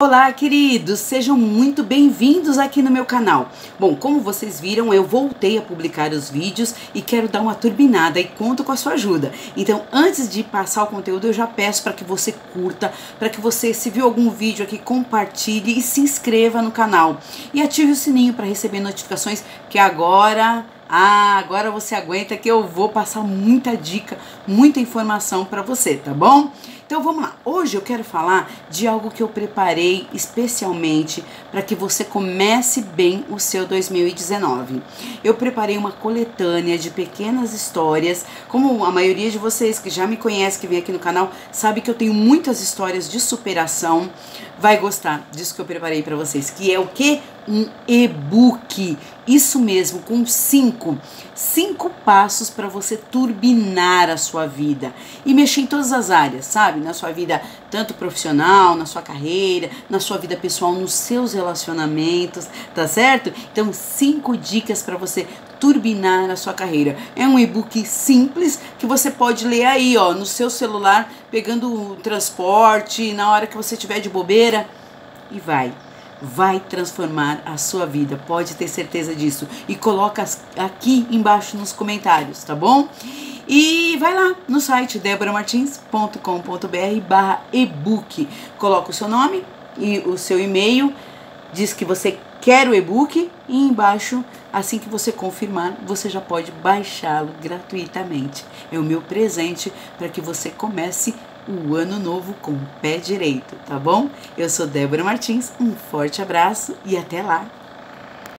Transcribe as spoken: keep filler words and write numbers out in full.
Olá, queridos! Sejam muito bem-vindos aqui no meu canal. Bom, como vocês viram, eu voltei a publicar os vídeos e quero dar uma turbinada e conto com a sua ajuda. Então, antes de passar o conteúdo, eu já peço para que você curta, para que você, se viu algum vídeo aqui, compartilhe e se inscreva no canal. E ative o sininho para receber notificações, que agora... Ah, agora você aguenta que eu vou passar muita dica, muita informação para você, tá bom? Então vamos lá. Hoje eu quero falar de algo que eu preparei especialmente para que você comece bem o seu dois mil e dezenove. Eu preparei uma coletânea de pequenas histórias, como a maioria de vocês que já me conhece, que vem aqui no canal, sabe que eu tenho muitas histórias de superação. Vai gostar disso que eu preparei para vocês, que é o quê? Um e-book. Isso mesmo, com cinco, cinco passos para você turbinar a sua vida e mexer em todas as áreas, sabe? Na sua vida, tanto profissional, na sua carreira, na sua vida pessoal, nos seus relacionamentos, tá certo? Então, cinco dicas para você turbinar a sua carreira. É um e-book simples que você pode ler aí, ó, no seu celular, pegando o transporte, na hora que você estiver de bobeira, e vai. Vai transformar a sua vida, pode ter certeza disso. E coloca aqui embaixo nos comentários, tá bom? E vai lá no site debora martins ponto com ponto br barra e-book. Coloca o seu nome e o seu e-mail, diz que você quer o e-book e embaixo, assim que você confirmar, você já pode baixá-lo gratuitamente. É o meu presente para que você comece o ano novo com o pé direito, tá bom? Eu sou Débora Martins, um forte abraço e até lá!